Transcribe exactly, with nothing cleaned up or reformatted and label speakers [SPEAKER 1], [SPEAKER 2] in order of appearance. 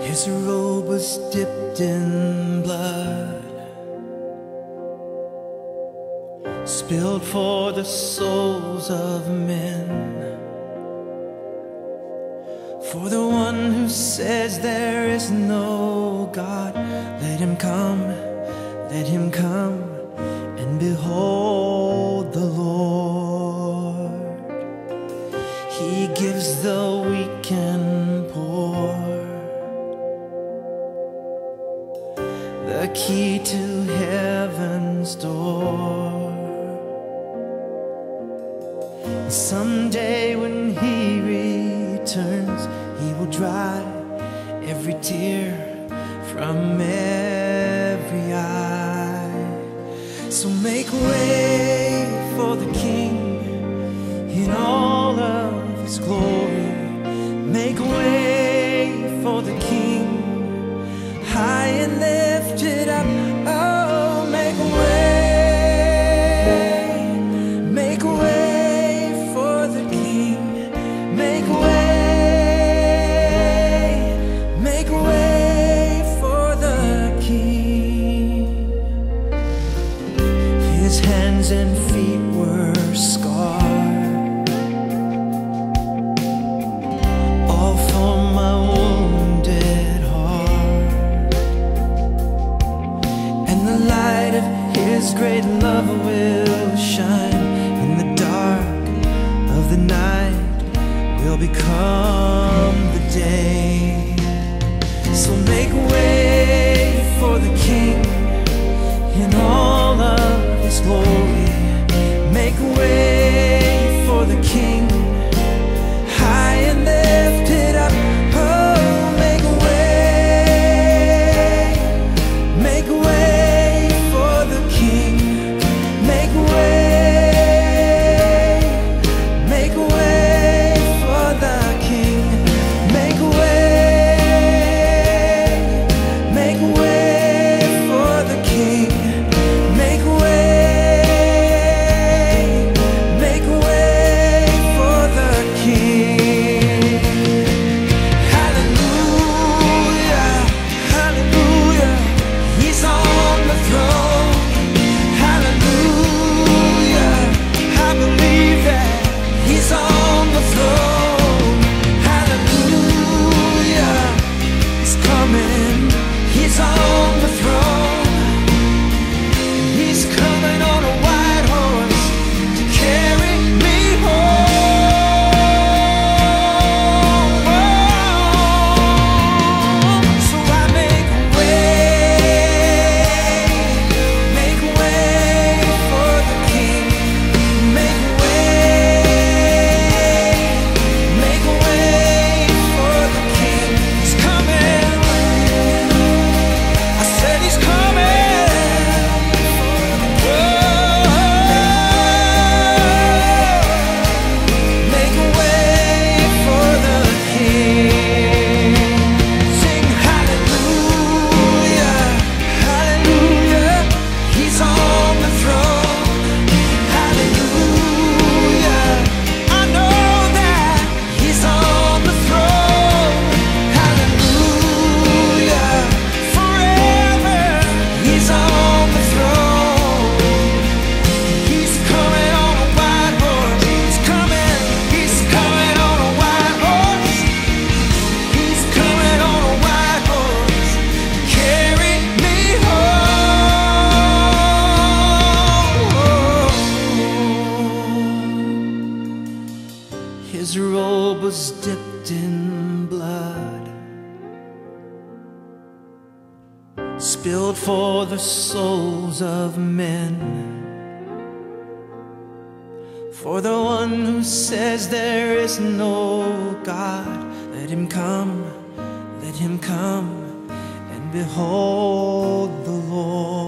[SPEAKER 1] His robe was dipped in blood, spilled for the souls of men. For the one who says there is no God, let him come, let him come and behold the Lord. He gives the weak and poor the key to heaven's door. And someday when he returns, he will dry every tear from every eye. So make way for the King in all of his glory. Make way for the King, high and lifted up. Oh, make way, make way for the King. Make way, make way for the King. His hands and feet were scarred, all for my wounded heart. And the light of his great love will shine in the dark of the night, will become the day. So make way for the King in all of his glory. Make way for the King, high and lifted up. Oh, make way, make way for the King. Make way, make way for the King. Make way, make way for the King. Make way, make way for the King. Hallelujah, hallelujah, he's on the throne. Hallelujah, I believe that he's on the throne. Hallelujah, he's coming, he's on the throne. He's coming on a white horse to carry me home. So I make way, make way for the King. Make way, make way for the King. He's coming, I said he's coming. Make way for the King. Sing hallelujah, hallelujah, he's on the throne. Hallelujah, I know that he's on the throne. Hallelujah, forever he's on the throne. He's coming on a white horse. He's coming, he's coming on a white horse. He's coming on a white horse to carry me home. His robe was dipped in blood, spilled for the souls of men. For the one who says there is no God, let him come, let him come and behold the Lord.